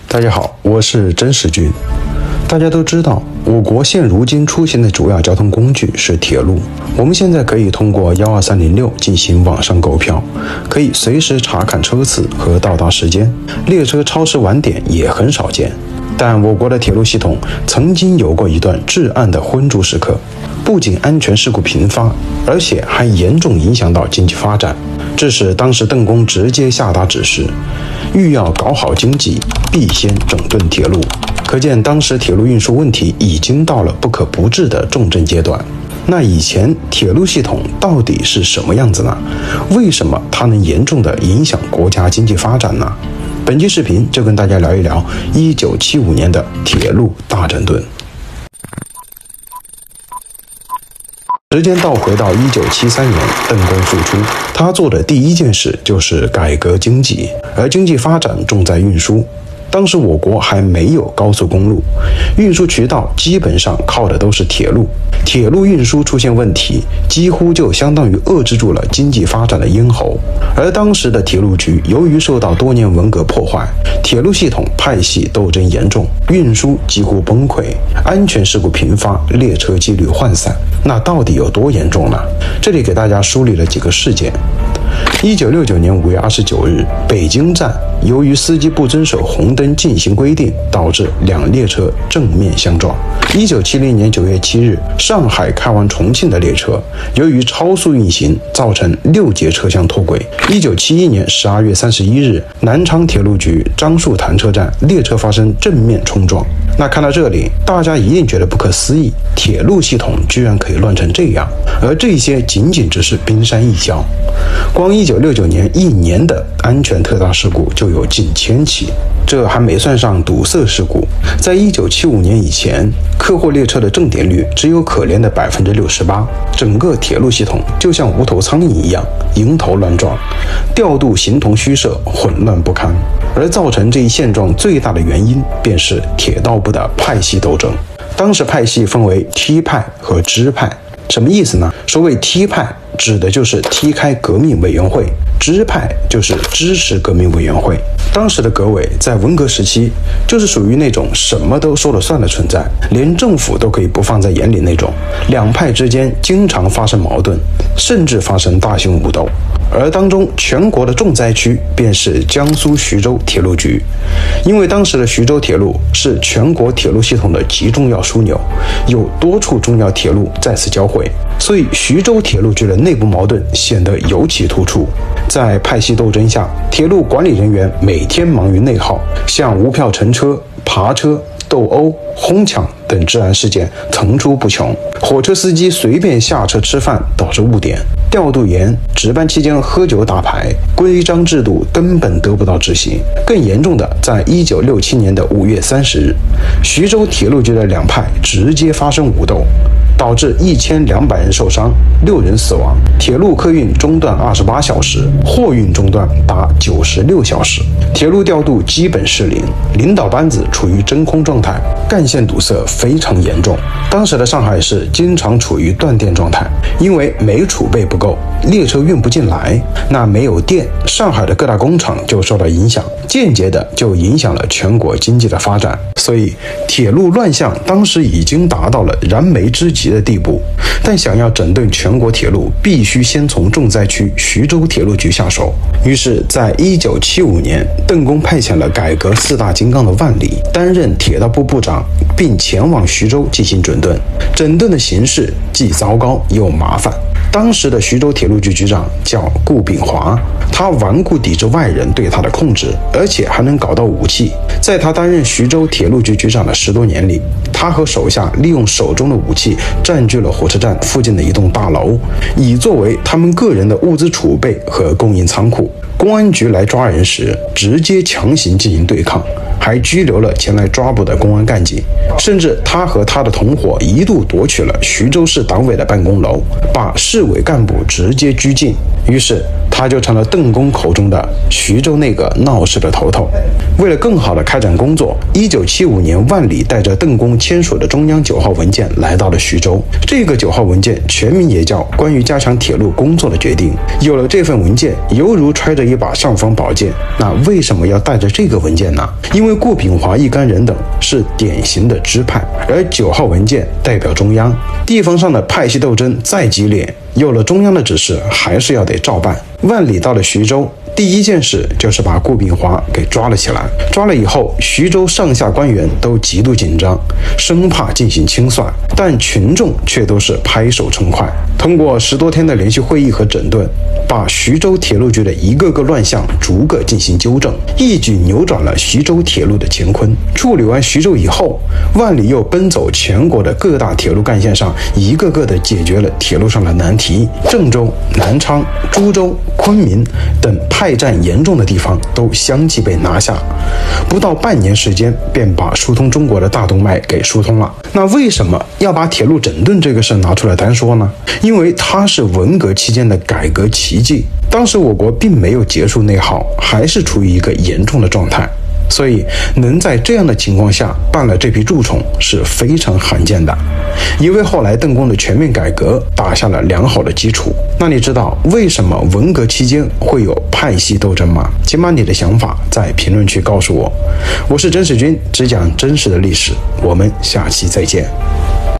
大家好，我是甄士军。大家都知道，我国现如今出行的主要交通工具是铁路。我们现在可以通过12306进行网上购票，可以随时查看车次和到达时间，列车超时晚点也很少见。但我国的铁路系统曾经有过一段至暗的昏诛时刻，不仅安全事故频发，而且还严重影响到经济发展。致使当时邓公直接下达指示，欲要搞好经济，必先整顿铁路。可见当时铁路运输问题已经到了不可不治的重症阶段。那以前铁路系统到底是什么样子呢？为什么它能严重的影响国家经济发展呢？本期视频就跟大家聊一聊1975年的铁路大整顿。时间倒回到1973年，邓公复出，他做的第一件事就是改革经济，而经济发展重在运输。当时我国还没有高速公路，运输渠道基本上靠的都是铁路。铁路运输出现问题，几乎就相当于遏制住了经济发展的咽喉。而当时的铁路局由于受到多年文革破坏，铁路系统派系斗争严重，运输几乎崩溃，安全事故频发，列车纪律涣散。那到底有多严重呢？这里给大家梳理了几个事件。1969年5月29日，北京站由于司机不遵守红灯进行规定，导致两列车正面相撞。1970年9月7日，上海开往重庆的列车由于超速运行，造成6节车厢脱轨。1971年12月31日，南昌铁路局樟树潭车站列车发生正面冲撞。那看到这里，大家一定觉得不可思议，铁路系统居然可以乱成这样，而这些仅仅只是冰山一角。光1969年一年的安全特大事故就有近1000起，这还没算上堵塞事故。在1975年以前，客货列车的正点率只有可怜的68%，整个铁路系统就像无头苍蝇一样，迎头乱撞，调度形同虚设，混乱不堪。而造成这一现状最大的原因，便是铁道部的派系斗争。当时派系分为梯派和支派。什么意思呢？所谓梯派指的就是踢开革命委员会，支派就是支持革命委员会。当时的革委在文革时期就是属于那种什么都说了算的存在，连政府都可以不放在眼里那种。两派之间经常发生矛盾，甚至发生大型武斗。而当中全国的重灾区便是江苏徐州铁路局，因为当时的徐州铁路是全国铁路系统的极重要枢纽，有多处重要铁路在此交汇，所以徐州铁路局的内部矛盾显得尤其突出。在派系斗争下，铁路管理人员每天忙于内耗，像无票乘车、扒车、斗殴、哄抢等治安事件层出不穷。火车司机随便下车吃饭导致误点，调度员值班期间喝酒打牌，规章制度根本得不到执行。更严重的，在1967年的5月30日，徐州铁路局的两派直接发生武斗，导致1200人受伤，6人死亡，铁路客运中断28小时，货运中断达96小时，铁路调度基本失灵，领导班子处于真空状态，干线堵塞非常严重。当时的上海市经常处于断电状态，因为煤储备不够，列车运不进来，那没有电，上海的各大工厂就受到影响，间接的就影响了全国经济的发展。所以铁路乱象当时已经达到了燃眉之急的地步，但想要整顿全国铁路，必须先从重灾区徐州铁路局下手。于是在1975年，邓公派遣了改革4大金刚的万里担任铁道部部长，并前往徐州进行整顿。整顿的形势既糟糕又麻烦。当时的徐州铁路局局长叫顾秉华，他顽固抵制外人对他的控制，而且还能搞到武器。在他担任徐州铁路局局长的10多年里，他和手下利用手中的武器占据了火车站附近的一栋大楼，以作为他们个人的物资储备和供应仓库。公安局来抓人时，直接强行进行对抗，还拘留了前来抓捕的公安干警。甚至他和他的同伙一度夺取了徐州市党委的办公楼，把市委干部直接拘禁。 于是他就成了邓公口中的徐州那个闹事的头头。为了更好地开展工作，1975年，万里带着邓公签署的中央9号文件来到了徐州。这个9号文件全名也叫《关于加强铁路工作的决定》。有了这份文件，犹如揣着一把尚方宝剑。那为什么要带着这个文件呢？因为顾秉华一干人等是典型的支派，而9号文件代表中央，地方上的派系斗争再激烈，有了中央的指示，还是要得照办。万里到了徐州，第一件事就是把顾秉华给抓了起来。抓了以后，徐州上下官员都极度紧张，生怕进行清算，但群众却都是拍手称快。通过10多天的连续会议和整顿，把徐州铁路局的一个个乱象逐个进行纠正，一举扭转了徐州铁路的乾坤。处理完徐州以后，万里又奔走全国的各大铁路干线上，一个个的解决了铁路上的难题。郑州、南昌、株洲、昆明等派战严重的地方都相继被拿下，不到半年时间便把疏通中国的大动脉给疏通了。那为什么要把铁路整顿这个事拿出来单说呢？因为它是文革期间的改革奇迹。当时我国并没有结束内耗，还是处于一个严重的状态，所以能在这样的情况下办了这批蛀虫是非常罕见的，也为后来邓公的全面改革打下了良好的基础。那你知道为什么文革期间会有派系斗争吗？请把你的想法在评论区告诉我。我是真史君，只讲真实的历史，我们下期再见。